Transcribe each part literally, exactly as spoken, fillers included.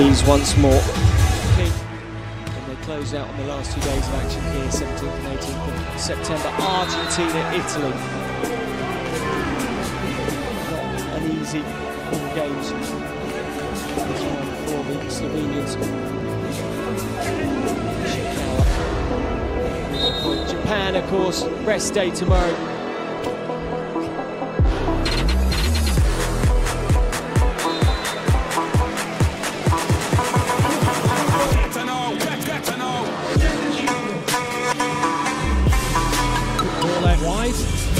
knees once more. And they close out on the last two days of action here, seventeenth and eighteenth of September. Argentina, Italy. Not an easy four games for the Slovenians. Japan, of course, rest day tomorrow. Ball out wide.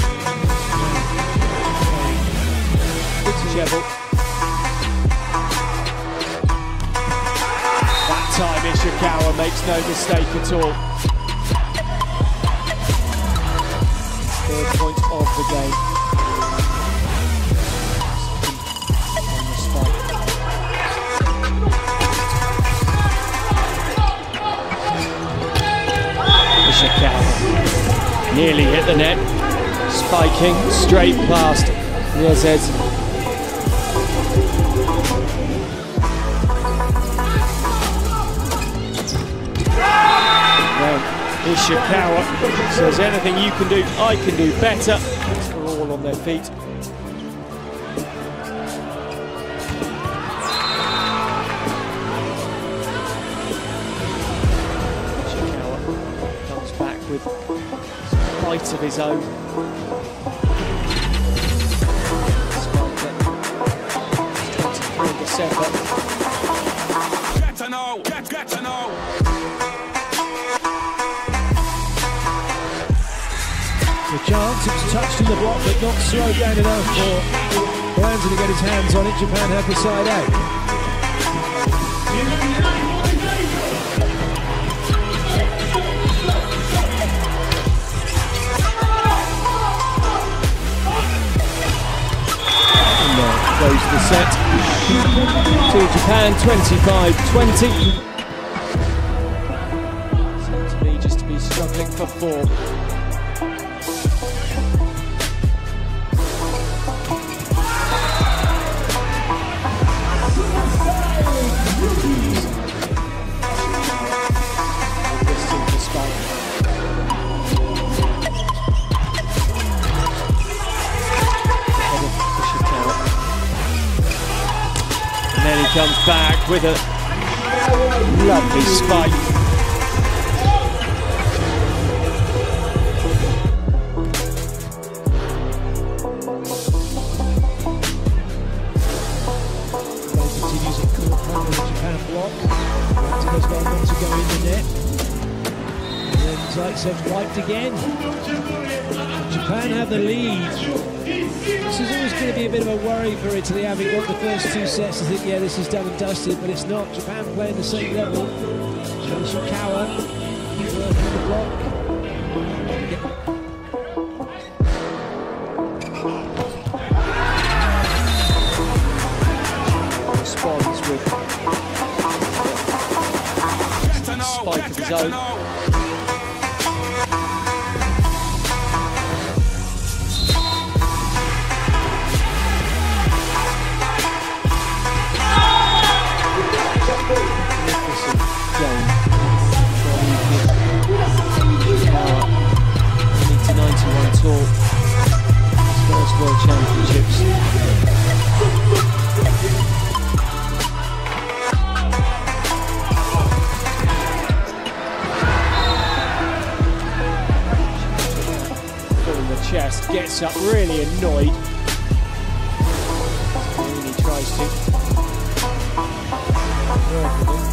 Good to Sheville. That time Ishikawa makes no mistake at all. Third point of the game. On the spot. Ishikawa nearly hit the net. Spiking straight past Niezez. Ishikawa says anything you can do, I can do better. We're all on their feet. Ishikawa comes back with a bite of his own. twenty-third of December. Get to know, get, get to know. The chance, it was touched in the block, but not slowed down enough for Brandon to get his hands on it. Japan have the side out. And there goes the set to Japan, twenty-five twenty. Seems to me just to be struggling for form. And then he comes back with a lovely spike. Continues at court front of the Japan block. Martinez well not to go in the net. And then Zaitsev's wiped again. Japan have the lead. This is always going to be a bit of a worry for Italy, having got the first two sets. I think, yeah, this is done and dusted, but it's not. Japan playing the same level. Ishikawa working the block. Responds with a spike of his own. ninety-one tall. His first World Championships. Full in the chest, gets up really annoyed. Really tries to.